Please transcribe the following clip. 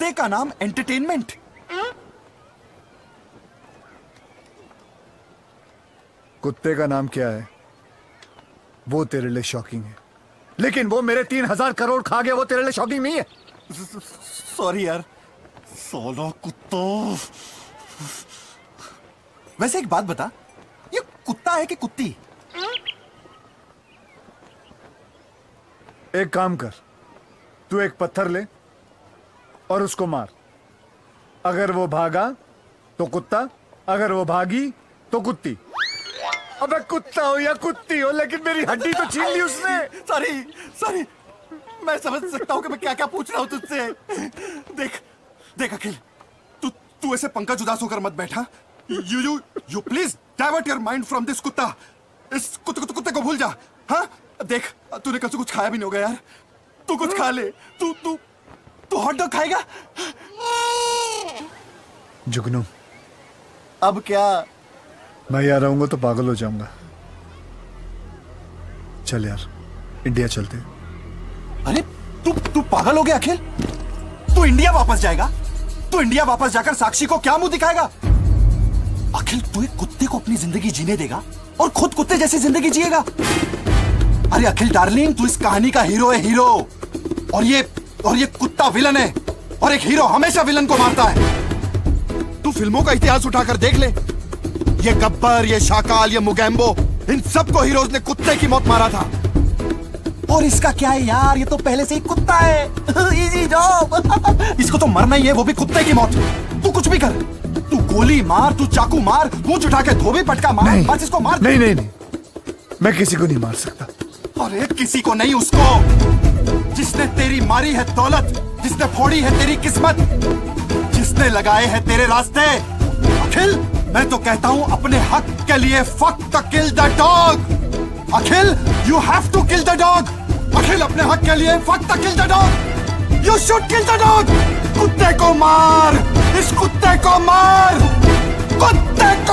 कुत्ते का नाम एंटरटेनमेंट। कुत्ते का नाम क्या है वो तेरे लिए शॉकिंग है, लेकिन वो मेरे 3,000 करोड़ खा गया, वो तेरे लिए शॉकिंग नहीं है। सॉरी यार, सोलो कुत्तो। वैसे एक बात बता, ये कुत्ता है कि कुत्ती? एक काम कर, तू एक पत्थर ले और उसको मार। अगर वो भागा तो कुत्ता, अगर वो भागी तो कुत्ती। अबे कुत्ता हो या कुत्ती हो, लेकिन मेरी हड्डी तो छीन ली उसने। सॉरी सॉरी, मैं समझ सकता हूँ कि मैं क्या क्या पूछ रहा हूँ तुझसे। देख देख अखिल, तू ऐसे पंकज उदास होकर मत बैठा। You please divert your mind from this कुत्ता। इस कुत्ते को भूल जा। हाँ देख, तूने कल से कुछ खाया भी नहीं होगा यार, तू कुछ खा ले। तू हॉट डॉग खाएगा? जुगनू, अब क्या? मैं यहाँ रहूंगा तो पागल हो जाऊंगा। चल यार, इंडिया चलते। अरे तू पागल हो गया अखिल? तू इंडिया वापस जाएगा? तू इंडिया वापस जाकर साक्षी को क्या मुंह दिखाएगा? अखिल, तू एक कुत्ते को अपनी जिंदगी जीने देगा और खुद कुत्ते जैसी जिंदगी जिएगा? अरे अखिल डार्लिंग, तू इस कहानी का हीरो है, हीरो। और ये कुत्ता विलन है, और एक हीरो हमेशा विलन को मारता है। तू फिल्मों का इतिहास उठाकर देख ले, ये गब्बर, ये शाकाल, ये मुगैम्बो, इन सबको हीरोज ने कुत्ते की मौत मारा था। और इसका क्या है यार, ये तो पहले से ही कुत्ता है। Easy job. इसको तो मरना ही है, वो भी कुत्ते की मौत। तू कुछ भी कर, तू गोली मार, तू चाकू मार, पूंछ उठा के धोबी पटका मार, बस इसको मार। नहीं, मैं किसी को नहीं मार सकता। अरे किसी को नहीं, उसको जिसने तेरी मारी है दौलत, जिसने फोड़ी है तेरी किस्मत, जिसने लगाए हैं तेरे रास्ते। अखिल, मैं तो कहता हूं अपने हक के लिए फक्त kill the dog. Akhil, you have to kill the dog. Akhil, अपने हक के लिए फक्त kill the dog. You should kill the dog. कुत्ते को मार, इस कुत्ते को मार, कुत्ते